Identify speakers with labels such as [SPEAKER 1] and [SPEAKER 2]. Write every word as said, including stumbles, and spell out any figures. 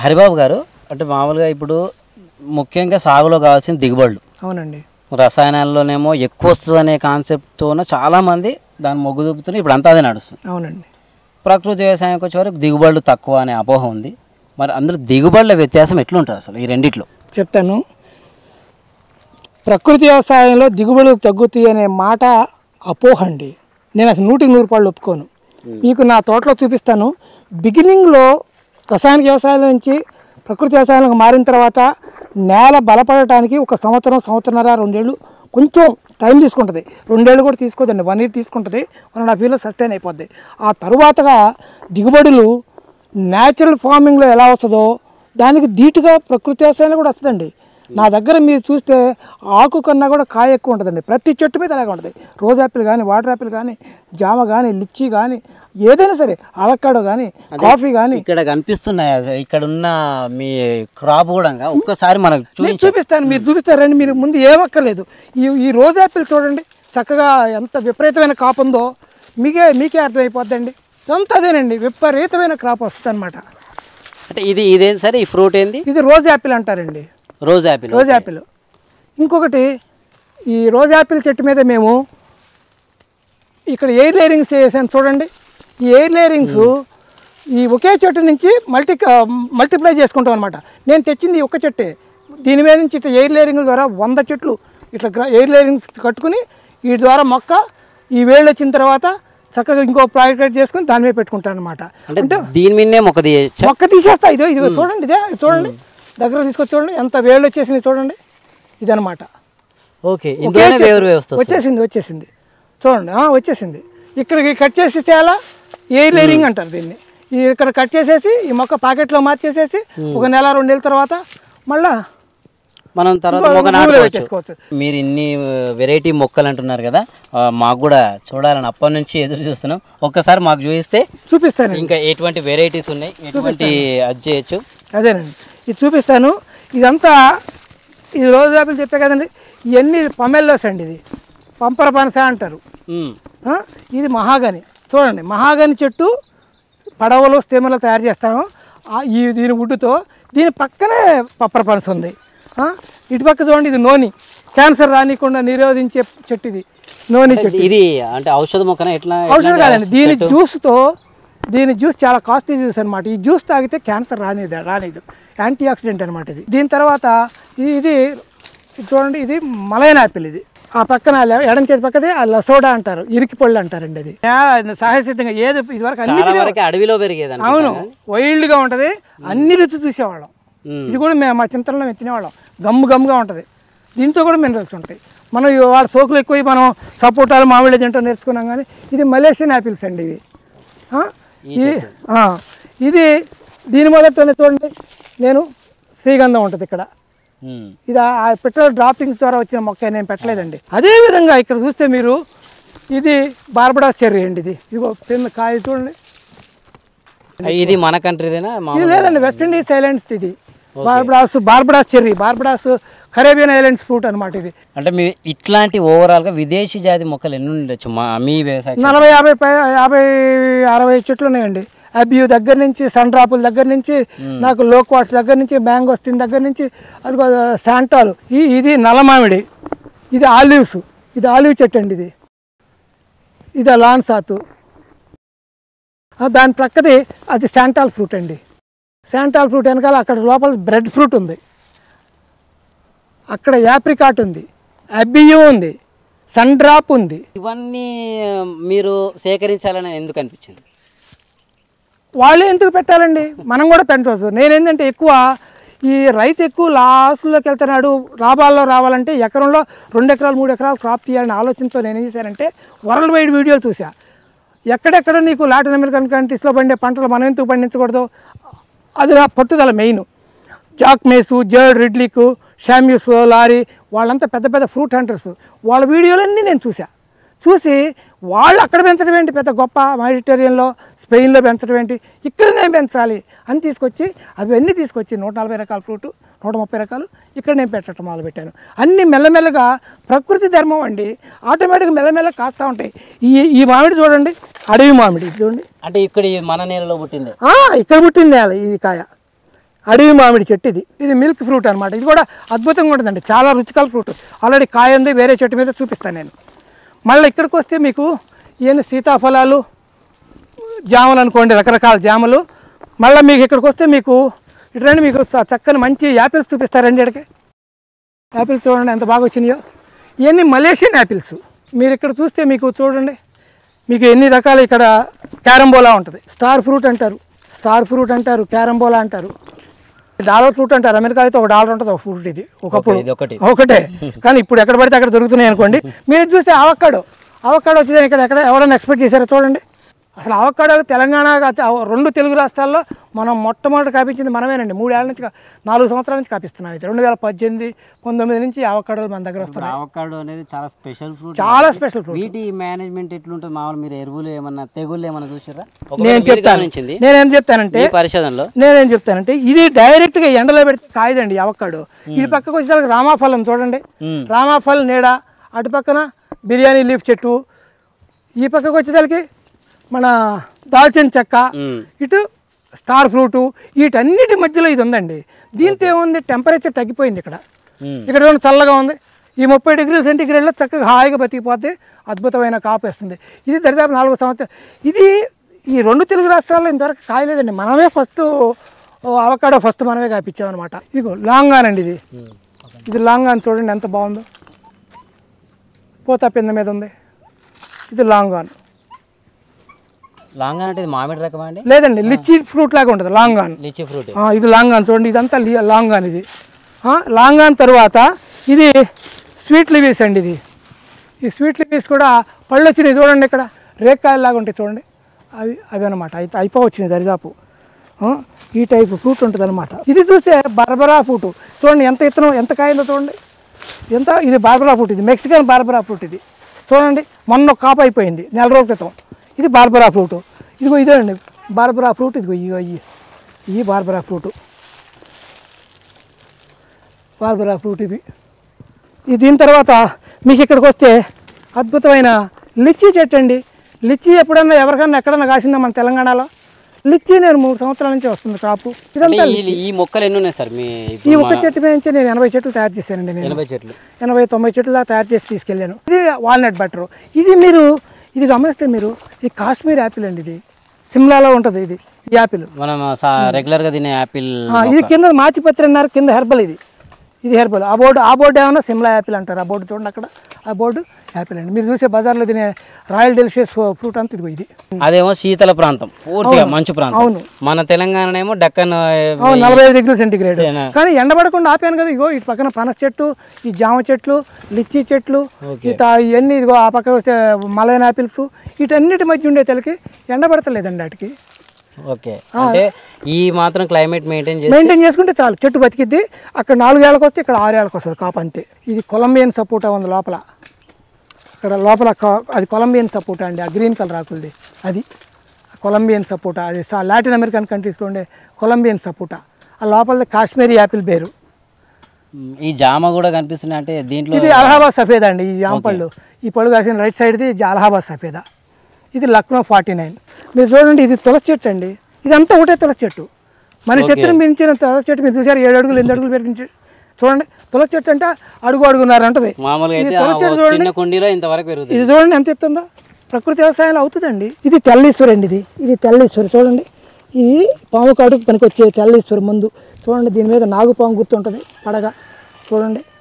[SPEAKER 1] హరిబాబు గారు అంటే మామూలుగా ఇప్పుడు ముఖ్యంగా సాగులో కావాల్సిన దిగుబడులు.
[SPEAKER 2] అవునండి.
[SPEAKER 1] రసాయనాల్లోనేమో ఎక్కువ వస్తుంది అనే కాన్సెప్ట్తోనే చాలామంది దాన్ని మొగ్గు చూపుతున్నారు. ఇప్పుడు అంతా అదే నడుస్తుంది.
[SPEAKER 2] అవునండి.
[SPEAKER 1] ప్రకృతి వ్యవసాయంకి వచ్చే వరకు దిగుబడులు తక్కువ అనే అపోహ ఉంది. మరి అందులో దిగుబడుల వ్యత్యాసం ఎట్లుంటుంది అసలు ఈ రెండిట్లో?
[SPEAKER 2] చెప్తాను. ప్రకృతి వ్యవసాయంలో దిగుబడులు తగ్గుతాయి అనే మాట అపోహ అండి. నేను అసలు నూటికి నూరు పాళ్ళు ఒప్పుకోను. మీకు నా తోటలో చూపిస్తాను. బిగినింగ్లో రసాయనిక వ్యవసాయం నుంచి ప్రకృతి వ్యవసాయానికి మారిన తర్వాత నేల బలపడటానికి ఒక సంవత్సరం సంవత్సరన్నర రెండేళ్ళు కొంచెం టైం తీసుకుంటుంది. రెండేళ్ళు కూడా తీసుకోదండి, వన్ ఇయర్ తీసుకుంటుంది. వన్ అండ్ హాఫ్ ఇయర్లో సస్టైన్ అయిపోద్ది. ఆ తరువాతగా దిగుబడులు న్యాచురల్ ఫార్మింగ్లో ఎలా వస్తుందో దానికి ధీటుగా ప్రకృతి వ్యవసాయంలో కూడా వస్తుందండి. నా దగ్గర మీరు చూస్తే ఆకు కన్నా కూడా కాయ ఎక్కువ ఉంటుందండి. ప్రతి చెట్టు మీద అలాగే ఉంటుంది. రోజ్ యాపిల్ కానీ, వాటర్ యాపిల్ కానీ, జామ కానీ, లిచ్చీ కానీ, ఏదైనా సరే, అవకాడో కానీ, కాఫీ కానీ
[SPEAKER 1] ఇక్కడ కనిపిస్తున్నాయి. ఇక్కడ ఉన్న మీ క్రాప్ కూడా ఒక్కసారి మనకు
[SPEAKER 2] చూపిస్తాను. మీరు చూపిస్తారండి. మీరు ముందు ఏమక్కర్లేదు. ఈ ఈ రోజ్ యాపిల్ చూడండి, చక్కగా ఎంత విపరీతమైన కాపు ఉందో మీకే మీకే అర్థమైపోద్దండి. అంత అదేనండి, విపరీతమైన క్రాప్ వస్తుంది అనమాట.
[SPEAKER 1] అంటే ఇది ఇదేంటి సరే ఈ ఫ్రూట్ ఏంది?
[SPEAKER 2] ఇది రోజ్ యాపిల్ అంటారండి.
[SPEAKER 1] Rose apple.
[SPEAKER 2] Rose apple. ఇంకొకటి, ఈ రోజ్ యాపిల్ చెట్టు మీద మేము ఇక్కడ ఎయిర్ లేయరింగ్స్ చేసాను చూడండి. ఈ ఎయిర్ లేయరింగ్స్ ఈ ఒకే చెట్టు నుంచి మల్టీ మల్టిప్లై చేసుకుంటాం అనమాట. నేను తెచ్చింది ఒక్క చెట్టే. దీని మీద నుంచి ఇట్లా ఎయిర్ లేయరింగ్ ద్వారా వంద చెట్లు ఇట్లా ఎయిర్ లేయరింగ్స్ కట్టుకుని వీటి ద్వారా మొక్క ఈ వేళ్ళు వచ్చిన తర్వాత చక్కగా ఇంకో ప్రాజెక్ట్ చేసుకుని దాని మీద పెట్టుకుంటాను అనమాట.
[SPEAKER 1] అంటే దీని మీదనే మొక్క
[SPEAKER 2] మొక్క తీసేస్తా. ఇదో ఇదిగో చూడండి, ఇదే చూడండి, దగ్గర తీసుకొచ్చి చూడండి ఎంత వేళ్ళు వచ్చేసింది చూడండి. ఇదనమాట.
[SPEAKER 1] ఓకే,
[SPEAKER 2] వచ్చేసింది వచ్చేసింది చూడండి, వచ్చేసింది. ఇక్కడికి కట్ చేసేసి అలా ఎయిర్ లేయరింగ్ అంటారు దీన్ని. ఇక్కడ కట్ చేసేసి ఈ మొక్క ప్యాకెట్లో మార్చేసేసి ఒక నెల రెండు నెలల తర్వాత మళ్ళా
[SPEAKER 1] మనం తర్వాత చేసుకోవచ్చు. మీరు ఇన్ని వెరైటీ మొక్కలు అంటున్నారు కదా, మాకు కూడా చూడాలని అప్పటి నుంచి ఎదురు చూస్తున్నాం. ఒక్కసారి మాకు చూపిస్తే చూపిస్తాను. ఇంకా ఎటువంటి వెరైటీస్ ఉన్నాయి, ఎటువంటి అది చేయొచ్చు.
[SPEAKER 2] అదేనండి, ఇది చూపిస్తాను. ఇదంతా ఇది రోజు యాపిల్ చెప్పే కదండి. ఇవన్నీ పమెల్లోస్ అండి. ఇది పంపర పనస అంటారు. ఇది మహాగని. చూడండి, మహాగని చెట్టు పడవలు స్థిమలు తయారు చేస్తాము ఈ దీని వుడ్డుతో. దీని పక్కనే పప్పర పనస ఉంది. ఇటు పక్క చూడండి, ఇది నోని, క్యాన్సర్ రానికుండా నిరోధించే చెట్టు. ఇది నోని చెట్టు.
[SPEAKER 1] ఇది అంటే ఔషధ మొక్కన ఎట్లా?
[SPEAKER 2] ఔషధం కాదండి, దీని జ్యూస్తో, దీని జ్యూస్ చాలా కాస్ట్లీ జ్యూస్ అనమాట. ఈ జ్యూస్ తాగితే క్యాన్సర్ రానిది రానిది యాంటీ ఆక్సిడెంట్ అనమాట ఇది. దీని తర్వాత ఇది చూడండి, ఇది మలయన్ యాపిల్. ఇది ఆ పక్కన ఎడం చేతి పక్కదే ఆ లసోడా అంటారు, ఇరికి పళ్ళు అంటారండి. అది సహజసిద్ధంగా ఏది ఇదివరకు అన్ని
[SPEAKER 1] అడవిలో పెరిగేది.
[SPEAKER 2] అవును, వైల్డ్గా ఉంటుంది. అన్ని రుచి చూసేవాళ్ళం. ఇది కూడా మేము మా చింతనలో మేము తినేవాళ్ళం. గమ్ము గమ్ముగా ఉంటుంది. దీంతో కూడా మినరల్స్ ఉంటాయి. మనం వాళ్ళ సోకులు ఎక్కువ మనం సపోటాలు మామిడి తింటూ నేర్చుకున్నాం. కానీ ఇది మలేషియన్ యాపిల్స్ అండి. ఇవి ఇది ఇది దీని మొదట్లోనే చూడండి, నేను శ్రీగంధం ఉంటుంది ఇక్కడ. ఇది ఆ పెట్రోల్ డ్రాపింగ్స్ ద్వారా వచ్చిన మొక్క, నేను పెట్టలేదండి. అదేవిధంగా ఇక్కడ చూస్తే మీరు, ఇది బార్బడాస్ చెర్రీ అండి. ఇది ఇదిగో తిన్న కాయ చూడండి.
[SPEAKER 1] ఇది మన కంట్రీదేనా?
[SPEAKER 2] ఇది లేదండి, వెస్ట్ ఇండీస్ ఐలాండ్స్. ఇది Barbados Barbados cherry, Barbados Caribbean islands fruit అనమాట. ఇది
[SPEAKER 1] అంటే మీ ఇట్లాంటి ఓవరాల్గా విదేశీ జాతి మొక్కలు ఎన్ని ఉండొచ్చు మీ వ్యవసాయం?
[SPEAKER 2] నలభై యాభై యాభై అరవై చెట్లు ఉన్నాయండి. అబ్యూ దగ్గర నుంచి, సన్ డ్రాపుల దగ్గర నుంచి, నాకు లోక్వాట్స్ దగ్గర నుంచి, మ్యాంగోస్టిన్ దగ్గర నుంచి, అది శాంటాలు. ఈ ఇది నల్లమామిడి, ఇది ఆలివ్స్, ఇది ఆలివ్ చెట్టు అండి. ఇది ఇది లాన్సాతు. దాని ప్రక్కది అది శాంటాల్ ఫ్రూట్ అండి. శాంటాల్ ఫ్రూట్ వెనకాల అక్కడ లోపల బ్రెడ్ ఫ్రూట్ ఉంది. అక్కడ యాప్రికాట్ ఉంది, అబ్బియూ ఉంది, సన్ డ్రాప్ ఉంది.
[SPEAKER 1] ఇవన్నీ మీరు సేకరించాలని ఎందుకు అనిపించింది?
[SPEAKER 2] వాళ్ళే ఎందుకు పెట్టాలండి, మనం కూడా పెట్టవచ్చు. నేనేంటంటే ఎక్కువ ఈ రైతు ఎక్కువ లాస్లోకి వెళ్తున్నాడు, లాభాల్లో రావాలంటే ఎకరంలో రెండు ఎకరాలు మూడు ఎకరాలు క్రాప్ తీయాలనే ఆలోచనతో నేను ఏం చేశానంటే వరల్డ్ వైడ్ వీడియోలు చూసా. ఎక్కడెక్కడ నీకు లాటిన్ అమెరికన్ కంట్రీస్లో పండే పంటలు మనం ఎందుకు పండించకూడదు, అది నా పట్టుదల మెయిన్. జాక్ మేసు, జర్డ్ రిడ్లిక్, షామ్యూస్, లారీ, వాళ్ళంతా పెద్ద పెద్ద ఫ్రూట్ హంటర్స్. వాళ్ళ వీడియోలన్నీ నేను చూసా. చూసి వాళ్ళు అక్కడ పెంచడం ఏంటి పెద్ద గొప్ప, మెడిటరేనియన్లో స్పెయిన్లో పెంచడం ఏంటి, ఇక్కడ నేను పెంచాలి అని తీసుకొచ్చి అవన్నీ తీసుకొచ్చి నూట నలభై రకాల ఫ్రూట్, నూట ముప్పై రకాలు ఇక్కడ నేను పెట్టడం మొదలుపెట్టాను. అన్నీ మెల్లమెల్లగా ప్రకృతి ధర్మం అండి, ఆటోమేటిక్గా మెల్లమెల్లగా కాస్తూ ఉంటాయి. ఈ ఈ మామిడి చూడండి, అడవి మామిడి చూడండి.
[SPEAKER 1] అంటే ఇక్కడ మన నేలలో పుట్టింది,
[SPEAKER 2] ఇక్కడ పుట్టింది ఇది కాయ. అడవి మామిడి చెట్టు ఇది ఇది మిల్క్ ఫ్రూట్ అనమాట. ఇది కూడా అద్భుతంగా ఉంటుందండి, చాలా రుచికల ఫ్రూట్. ఆల్రెడీ కాయ ఉంది, వేరే చెట్టు మీద చూపిస్తాను నేను. మళ్ళీ ఇక్కడికి వస్తే మీకు ఏంది సీతాఫలాలు, జామలు అనుకోండి, రకరకాల జామలు. మళ్ళీ మీకు ఇక్కడికి వస్తే మీకు ఇటు రండి, మీకు చక్కని మంచి యాపిల్స్ చూపిస్తారండి. ఇక్కడికి యాపిల్స్ చూడండి ఎంత బాగా వచ్చినాయో. ఇవన్నీ మలేషియన్ యాపిల్స్. మీరు ఇక్కడ చూస్తే మీకు చూడండి, మీకు ఎన్ని రకాలు. ఇక్కడ క్యారంబోలా ఉంటుంది, స్టార్ ఫ్రూట్ అంటారు, స్టార్ ఫ్రూట్ అంటారు, క్యారంబోలా అంటారు, డాలర్ ఫ్రూట్ అంటారు. అమెరికా అయితే ఒక డాలర్ ఉంటుంది ఒక ఫ్రూట్. ఇది ఒకప్పుడు ఒకటే, కానీ ఇప్పుడు ఎక్కడ పడితే అక్కడ దొరుకుతున్నాయి అనుకోండి. మీరు చూస్తే అవకాడో, అవకాడో వచ్చేది ఇక్కడ ఎక్కడ ఎవరైనా ఎక్స్పెక్ట్ చేశారో చూడండి. అసలు అవకాడో తెలంగాణ రెండు తెలుగు రాష్ట్రాల్లో మనం మొట్టమొదటి కాపించింది మనమేనండి. మూడేళ్ల నుంచి నాలుగు సంవత్సరాల నుంచి కాపిస్తున్నాం. అయితే రెండు వేల పద్దెనిమిది పంతొమ్మిది నుంచి అవకాడోలు మన దగ్గర వస్తున్నాయి.
[SPEAKER 1] అవకాడో అనేది చాలా స్పెషల్ ఫ్రూట్,
[SPEAKER 2] చాలా స్పెషల్ ఫ్రూట్.
[SPEAKER 1] వీటి మేనేజ్మెంట్ ఎట్లుంటుంది మామూలు? మీరు ఎరువులు ఏమన్నా తెగుళ్ళు ఏమన్నా చూసారా?
[SPEAKER 2] నేను చెప్తాను, నేనేం చెప్తానంటే
[SPEAKER 1] పరిశోధనలో
[SPEAKER 2] నేనేం చెప్తానంటే ఇది డైరెక్ట్గా ఎండలో పెడితే కాయదండి అవకాడో. ఇటు పక్కకు వచ్చేసరికి రామాఫలం చూడండి, రామాఫల్ నీడ, అటు పక్కన బిర్యానీ లీఫ్ చెట్టు, ఈ పక్కకు వచ్చేసరికి మన దాల్చిన చెక్క, ఇటు స్టార్ ఫ్రూటు, వీటన్నిటి మధ్యలో ఇది ఉందండి. దీంతో ఏముంది, టెంపరేచర్ తగ్గిపోయింది. ఇక్కడ ఇక్కడ చూడండి చల్లగా ఉంది. ఈ ముప్పై డిగ్రీల సెంటీగ్రేడ్లో చక్కగా హాయిగా బతికిపోతే అద్భుతమైన కాపు వేస్తుంది. ఇది దరిదాపు నాలుగు సంవత్సరాలు. ఇది ఈ రెండు తెలుగు రాష్ట్రాల్లో ఇంతవరకు కాయలేదండి. మనమే ఫస్ట్ అవకాడో ఫస్ట్ మనమే కాపించామన్నమాట. ఇదిగో లాంగాన్ అండి, ఇది ఇది లాంగాన్ చూడండి ఎంత బాగుందో, పోతా పింద మీద ఉంది. ఇది లాంగాన్.
[SPEAKER 1] లాంగాన్ అంటే మామిడి రకం అండి?
[SPEAKER 2] లేదండి, లిచ్చి ఫ్రూట్ లాగా ఉంటుంది లాంగాన్.
[SPEAKER 1] లిచ్చి ఫ్రూట్
[SPEAKER 2] ఇది లాంగాన్ చూడండి, ఇదంతా లాంగాన్. ఇది లాంగాన్ తర్వాత ఇది స్వీట్ లివీస్ అండి. ఇది ఈ స్వీట్ లివీస్ కూడా పళ్ళు వచ్చినాయి చూడండి, ఇక్కడ రేక్కాయలు లాగా ఉంటాయి చూడండి, అవి అవి అనమాట. అయితే అయిపో వచ్చినాయి దరిదాపు. ఈ టైపు ఫ్రూట్ ఉంటుంది అనమాట. ఇది చూస్తే బార్బరా ఫ్రూట్ చూడండి, ఎంత ఇత్తనం ఎంత కాయిందో చూడండి, ఎంత. ఇది బార్బరా ఫ్రూట్, ఇది మెక్సికన్ బార్బరా ఫ్రూట్. ఇది చూడండి మొన్న కాపు అయిపోయింది నెల రోజుల క్రితం. ఇది బార్బరా ఫ్రూట్. ఇదిగో ఇదే అండి బార్బరా ఫ్రూట్. ఇదిగో ఇగో ఇవి ఈ బార్బరా ఫ్రూట్, బార్బరా ఫ్రూట్ ఇవి. ఇది దీని తర్వాత మీకు ఇక్కడికి వస్తే అద్భుతమైన లిచ్చీ చెట్టు అండి. లిచ్చీ ఎప్పుడన్నా ఎవరికన్నా ఎక్కడన్నా కాసిందా మన తెలంగాణలో? లిచ్చీ నేను మూడు సంవత్సరాల నుంచి వస్తుంది కాపు. ఇదంతా
[SPEAKER 1] ఈ మొక్కలు ఎన్ని ఉన్నాయి సార్? మీ
[SPEAKER 2] ఈ ఒక్క చెట్టు మీద నుంచి నేను ఎనభై చెట్లు తయారు చేశానండి. నేను ఎనభై చెట్లు ఎనభై తొంభై చెట్లు దాకా తయారు చేసి తీసుకెళ్ళాను. ఇది వాల్నట్ బటర్. ఇది మీరు ఇది గమనిస్తే మీరు ఈ కాశ్మీర్ యాపిల్ అండి. ఇది సిమ్లాలో ఉంటుంది. ఇది ఈ యాపిల్
[SPEAKER 1] మనం రెగ్యులర్ గా తినే యాపిల్.
[SPEAKER 2] ఇది కింద మాచిపత్రి అన్నారు, కింద హెర్బల్. ఇది ఇది హెర్బల్. ఆ బోర్డు ఆ బోర్డు ఏమన్నా సిమ్లా యాపిల్ అంటారు. ఆ బోర్డు చూడండి అక్కడ, ఆ బోర్డు యాపిల్ అండి. మీరు చూసే బజార్లో తినే రాయల్ డెలిషియస్ ఫ్రూట్ అంతా ఇదిగో ఇది.
[SPEAKER 1] అదేమో శీతల ప్రాంతం, పూర్తిగా మంచు ప్రాంతం. అవును, మన తెలంగాణ ఏమో డక్కన్
[SPEAKER 2] నలభై ఐదు డిగ్రీ సెంటీగ్రేడ్. కానీ ఎండబడకుండా ఆపాను కదా. ఇగో ఇటు పక్కన పనస చెట్టు, ఈ జామ చెట్లు, లిచ్చీ చెట్లు, ఇవన్నీ ఇదిగో ఆ పక్క వస్తే మలైన్ యాపిల్స్, వీటన్నిటి మధ్య ఉండే తెలకి ఎండబడతలేదండి వాటికి.
[SPEAKER 1] ఓకే, అంటే ఈ మాత్రం క్లైమేట్ మెయింటైన్
[SPEAKER 2] మెయింటైన్ చేసుకుంటే చాలు, చెట్టు బతికిద్ది. అక్కడ నాలుగేళ్ళకి వస్తే ఇక్కడ ఆరేళ్ళకి వస్తుంది కాపు అంతే. ఇది కొలంబియన్ సపోటా ఉంది లోపల, ఇక్కడ లోపల అది కొలంబియన్ సపోటా అండి. ఆ గ్రీన్ కలర్ ఆకులది అది కొలంబియన్ సపోటా. అది లాటిన్ అమెరికన్ కంట్రీస్లో ఉండే కొలంబియన్ సపోటా. ఆ లోపల కాశ్మీరీ యాపిల్ పేరు.
[SPEAKER 1] ఈ జామ కూడా కనిపిస్తుంది అంటే దీంట్లో
[SPEAKER 2] ఇది అలహాబాద్ సఫేదా అండి. ఈ జామ పళ్ళు, ఈ పళ్ళు కాసిన రైట్ సైడ్ది అలహాబాద్ సఫేదా. ఇది లక్నో ఫార్టీ నైన్. మీరు చూడండి, ఇది తులసి చెట్టు అండి. ఇదంతా ఒకటే తులసి చెట్టు. మన చెట్టును మించిన తులసి చెట్టు మీరు చూసారు, ఏడు అడుగులు ఎనిమిది అడుగులు పెరిగించి చూడండి. తులసి చెట్టు అంటే అడుగు అడుగున్నారు అంటది. తులసి చెట్టు చూడండి, ఇది చూడండి ఎంత ఎత్తుందో. ప్రకృతి వ్యవసాయంలో అవుతుందండి. ఇది తెల్లీశ్వరి అండి. ఇది ఇది తెల్లీశ్వరి చూడండి. ఇది పాము కాటుకు పనికొచ్చే తెల్లీశ్వరి ముందు చూడండి. దీని మీద నాగుపాము గుర్తుంటుంది పడగా చూడండి.